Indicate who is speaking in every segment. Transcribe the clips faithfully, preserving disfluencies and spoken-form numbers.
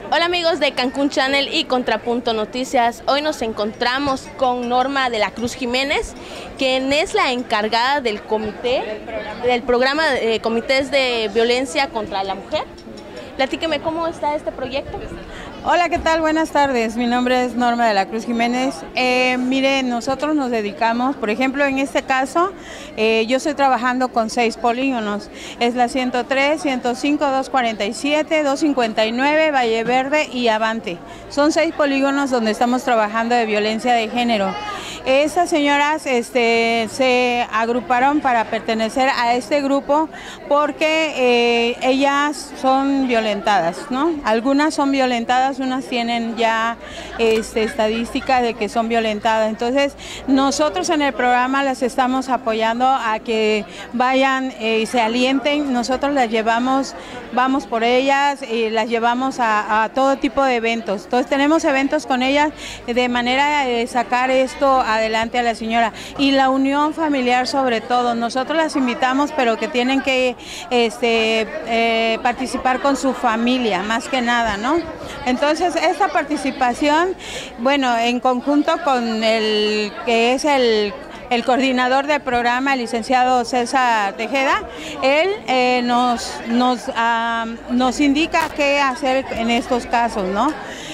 Speaker 1: Hola amigos de Cancún Channel y Contrapunto Noticias. Hoy nos encontramos con Norma de la Cruz Jiménez, quien es la encargada del comité, del programa de comités de violencia contra la mujer. Platíqueme cómo está este proyecto.
Speaker 2: Hola, ¿qué tal? Buenas tardes. Mi nombre es Norma de la Cruz Jiménez. Eh, mire, nosotros nos dedicamos, por ejemplo, en este caso, eh, yo estoy trabajando con seis polígonos. Es la ciento tres, ciento cinco, doscientos cuarenta y siete, doscientos cincuenta y nueve, Valle Verde y Avante. Son seis polígonos donde estamos trabajando de violencia de género. Estas señoras este, se agruparon para pertenecer a este grupo porque eh, ellas son violentadas, ¿no? Algunas son violentadas, unas tienen ya este, estadística de que son violentadas. Entonces, nosotros en el programa las estamos apoyando a que vayan eh, y se alienten. Nosotros las llevamos, vamos por ellas y las llevamos a, a todo tipo de eventos. Entonces, tenemos eventos con ellas de manera de sacar esto adelante a la señora. Y la unión familiar sobre todo. Nosotros las invitamos, pero que tienen que este, eh, participar con su familia, más que nada, ¿no? Entonces, esta participación, bueno, en conjunto con el que es el el coordinador del programa, el licenciado César Tejeda, él eh, nos, nos, uh, nos indica qué hacer en estos casos, ¿no?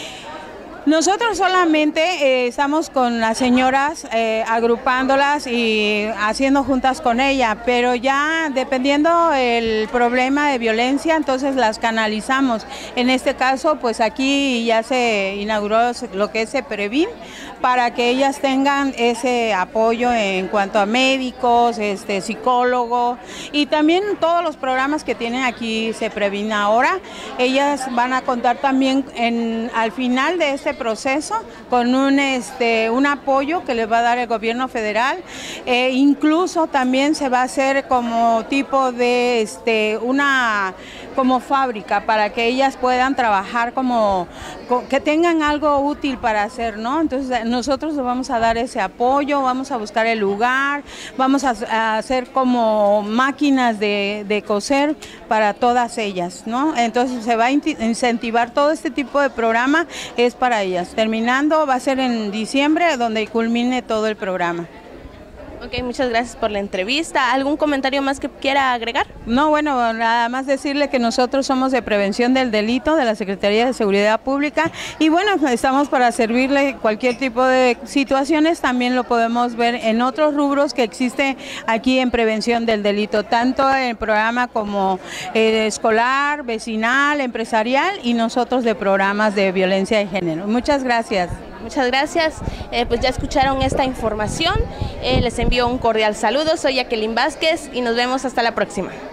Speaker 2: Nosotros solamente eh, estamos con las señoras eh, agrupándolas y haciendo juntas con ella, pero ya dependiendo el problema de violencia, entonces las canalizamos. En este caso, pues aquí ya se inauguró lo que es CEPREVIN, para que ellas tengan ese apoyo en cuanto a médicos, este, psicólogo y también todos los programas que tienen aquí CEPREVIN ahora. Ellas van a contar también en, al final de este proceso con un, este, un apoyo que les va a dar el gobierno federal. Eh, incluso también se va a hacer como tipo de este, una como fábrica para que ellas puedan trabajar como, que tengan algo útil para hacer, ¿no? Entonces nosotros les vamos a dar ese apoyo, vamos a buscar el lugar, vamos a, a hacer como máquinas de, de coser para todas ellas, ¿no? Entonces se va a incentivar todo este tipo de programa, es para ellas. Terminando va a ser en diciembre donde culmine todo el programa.
Speaker 1: Ok, muchas gracias por la entrevista. ¿Algún comentario más que quiera agregar?
Speaker 2: No, bueno, nada más decirle que nosotros somos de prevención del delito de la Secretaría de Seguridad Pública y bueno, estamos para servirle cualquier tipo de situaciones, también lo podemos ver en otros rubros que existe aquí en prevención del delito, tanto en el programa como eh, escolar, vecinal, empresarial y nosotros de programas de violencia de género. Muchas gracias.
Speaker 1: Muchas gracias, eh, pues ya escucharon esta información, eh, les envío un cordial saludo, soy Jacqueline Vázquez y nos vemos hasta la próxima.